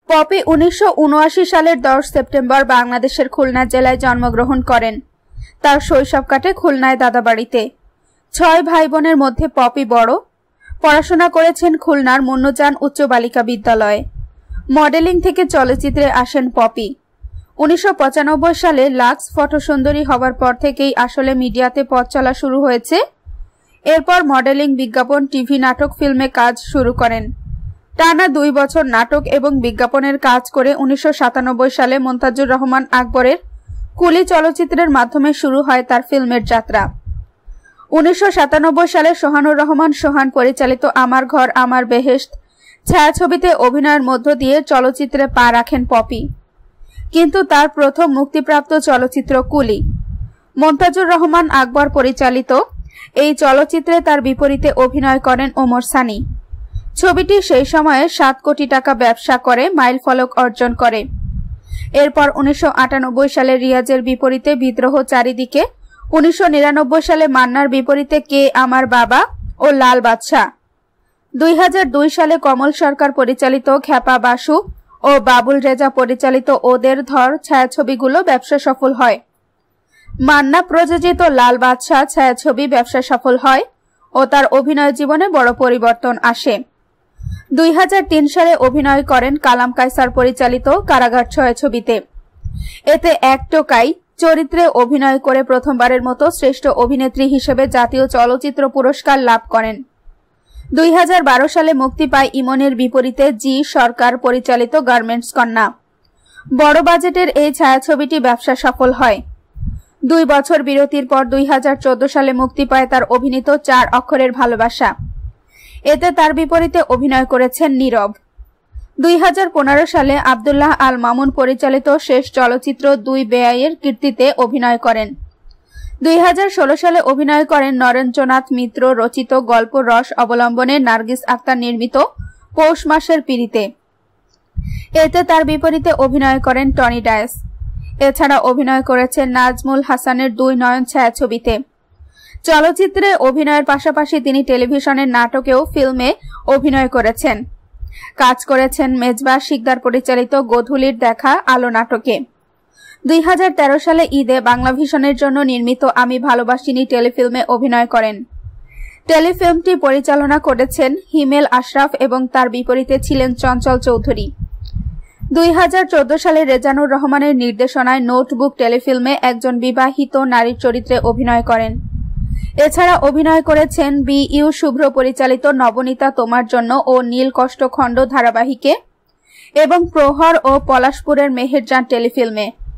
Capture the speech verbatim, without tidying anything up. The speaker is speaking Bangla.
পপি উনিশশো উনআশি সালের দশ সেপ্টেম্বর বাংলাদেশের খুলনা জেলায় জন্মগ্রহণ করেন। তার শৈশব কাটে খুলনায় দাদাবাড়িতে। ছয় ভাই বোনের মধ্যে পপি বড়। পড়াশোনা করেছেন খুলনার মুন্নুজান উচ্চ বালিকা বিদ্যালয়ে। মডেলিং থেকে চলচ্চিত্রে আসেন পপি। উনিশশো পঁচানব্বই সালে লাক্স ফটোসুন্দরী হবার পর থেকেই আসলে মিডিয়াতে পথ চলা শুরু হয়েছে। এরপর মডেলিং, বিজ্ঞাপন, টিভি, নাটক, ফিল্মে কাজ শুরু করেন। টানা দুই বছর নাটক এবং বিজ্ঞাপনের কাজ করে উনিশশো সাতানব্বই সালে মনতাজুর রহমান আকবরের কুলি চলচ্চিত্রের মাধ্যমে শুরু হয় তার ফিল্মের যাত্রা। উনিশশো সাতানব্বই সালে সোহানুর রহমান সোহান পরিচালিত আমার ঘর আমার বেহেশত ছায়াছবিতে অভিনয়ের মধ্য দিয়ে চলচ্চিত্রে পা রাখেন পপি। কিন্তু তার প্রথম মুক্তিপ্রাপ্ত চলচ্চিত্র কুলি। মনতাজুর রহমান আকবর পরিচালিত এই চলচ্চিত্রে তার বিপরীতে অভিনয় করেন ওমর সানি। ছবিটি সেই সময়ে সাত কোটি টাকা ব্যবসা করে মাইল ফলক অর্জন করে। এরপর উনিশশো আটানব্বই সালে রিয়াজের বিপরীতে বিদ্রোহ চারিদিকে, উনিশশো নিরানব্বই সালে মান্নার বিপরীতে কে আমার বাবা ও লাল বাদশা, দুই হাজার দুই সালে কমল সরকার পরিচালিত খ্যাপা বাসু ও বাবুল রেজা পরিচালিত ওদের ধর ছায়াছবিগুলো ব্যবসা সফল হয়। মান্না প্রযোজিত লাল বাদশা ছায়াছবি ব্যবসা সফল হয় ও তার অভিনয় জীবনে বড় পরিবর্তন আসে। দুই হাজার তিন সালে অভিনয় করেন কালাম কায়সার পরিচালিত কারাগার ছায়াছবিতে। এতে এক টোকাই চরিত্রে অভিনয় করে প্রথমবারের মতো শ্রেষ্ঠ অভিনেত্রী হিসেবে জাতীয় চলচ্চিত্র পুরস্কার লাভ করেন। দুই হাজার বারো সালে মুক্তি পায় ইমনের বিপরীতে জি সরকার পরিচালিত গার্মেন্টস কন্যা। বড় বাজেটের এই ছায়াছবিটি ব্যবসা সফল হয়। দুই বছর বিরতির পর দুই হাজার চোদ্দ সালে মুক্তি পায় তার অভিনীত চার অক্ষরের ভালোবাসা। এতে তার বিপরীতে অভিনয় করেছেন নীরব। দুই হাজার পনেরো সালে আব্দুল্লাহ আল মামুন পরিচালিত শেষ চলচ্চিত্র দুই বেয়াইয়ের কীর্তিতে অভিনয় করেন। দুই হাজার ষোলো সালে অভিনয় করেন নরেন্দ্রনাথ মিত্র রচিত গল্প রস অবলম্বনে নার্গিস আক্তার নির্মিত পৌষ মাসের পিড়িতে। এতে তার বিপরীতে অভিনয় করেন টনি ডায়েস। এছাড়া অভিনয় করেছেন নাজমুল হাসানের দুই নয়ন ছায়াছবিতে। চলচ্চিত্রে অভিনয়ের পাশাপাশি তিনি টেলিভিশনের নাটকেও ফিল্মে অভিনয় করেছেন। কাজ করেছেন মেজবা শিকদার পরিচালিত গোধূলির দেখা আলো নাটকে। দুই হাজার তেরো সালে ঈদে বাংলাভিশনের জন্য নির্মিত আমি ভালোবাসিনি টেলিফিল্মে অভিনয় করেন। টেলিফিল্মটি পরিচালনা করেছেন হিমেল আশরাফ এবং তার বিপরীতে ছিলেন চঞ্চল চৌধুরী। দুই হাজার চোদ্দ সালে রেজানুর রহমানের নির্দেশনায় নোটবুক টেলিফিল্মে একজন বিবাহিত নারীর চরিত্রে অভিনয় করেন। এছাড়া অভিনয় করেছেন বি ইউ শুভ্র পরিচালিত নবনীতা তোমার জন্য ও নীল কষ্ট খণ্ড ধারাবাহিকে এবং প্রহর ও পলাশপুরের মেহেরজান টেলিফিল্মে।